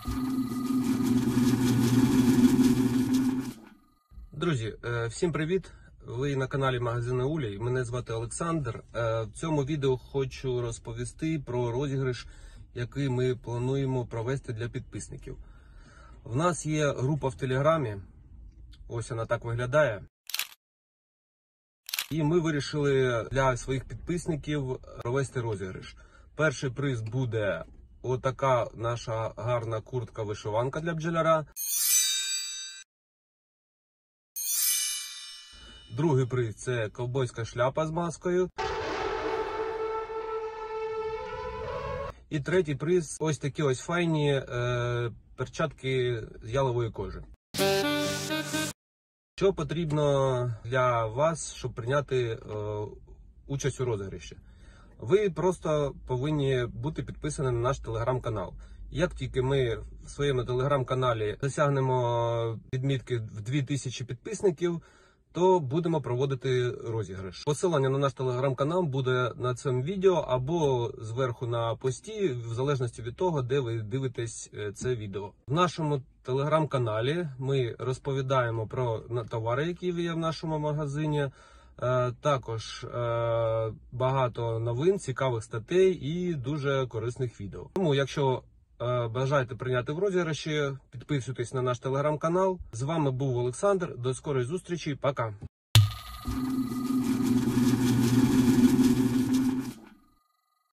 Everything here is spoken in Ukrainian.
Друзі, всім привіт! Ви на каналі магазину Улій. Мене звати Олександр. В цьому відео хочу розповісти про розіграш, який ми плануємо провести для підписників. В нас є група в Телеграмі, ось вона так виглядає. І ми вирішили для своїх підписників провести розіграш. Перший приз буде отака наша гарна куртка-вишиванка для бджоляра. Другий приз – це ковбойська шляпа з маскою. І третій приз – ось такі ось файні перчатки з ялової кожи. Що потрібно для вас, щоб прийняти участь у розіграші? Ви просто повинні бути підписані на наш телеграм-канал. Як тільки ми в своєму телеграм-каналі досягнемо відмітки в 2000 підписників, то будемо проводити розіграш. Посилання на наш телеграм-канал буде на цьому відео або зверху на пості, в залежності від того, де ви дивитесь це відео. В нашому телеграм-каналі ми розповідаємо про товари, які є в нашому магазині. Також багато новин, цікавих статей і дуже корисних відео. Тому, якщо бажаєте прийняти в розіграші, підписуйтесь на наш телеграм-канал. З вами був Олександр. До скорої зустрічі. Пока.